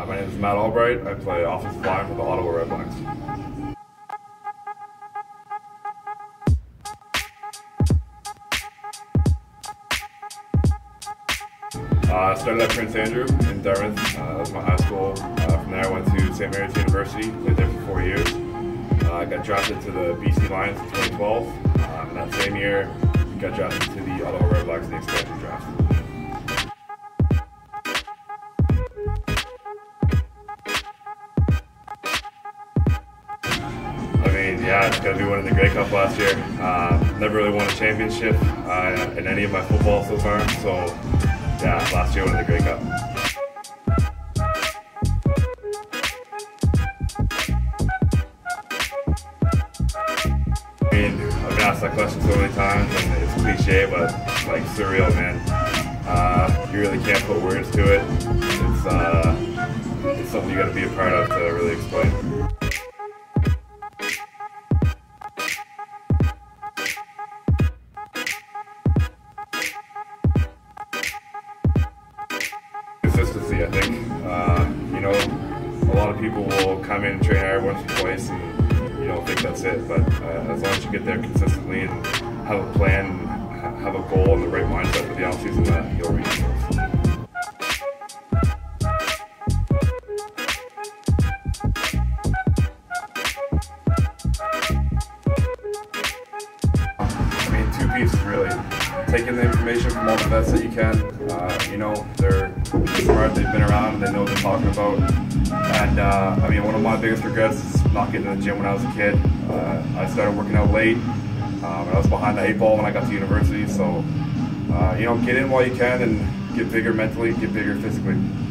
My name is Matt Albright. I play offensive line for the Ottawa Redblacks. I started at Prince Andrew in Dartmouth. That was my high school. From there I went to St. Mary's University, played there for 4 years. I got drafted to the BC Lions in 2012. And that same year, got drafted to the Ottawa Redblacks in the expansion draft. Yeah, it's going to be winning the Grey Cup last year. Never really won a championship in any of my football so far, so yeah, last year winning the Grey Cup. I mean, I've been asked that question so many times, and it's cliche, but it's like surreal, man. You really can't put words to it. It's something you got to be a part of to really explain. Consistency, I think. You know, a lot of people will come in and train hard once or twice and you don't think that's it, but as long as you get there consistently and have a plan and have a goal and the right mindset for the offseason, you'll reach those. I mean, two pieces really. Taking the information from all the vets that you can. You know, they're smart, they've been around, and they know what they're talking about. And I mean, one of my biggest regrets is not getting in the gym when I was a kid. I started working out late. I was behind the 8 ball when I got to university, so you know, get in while you can and get bigger mentally, get bigger physically.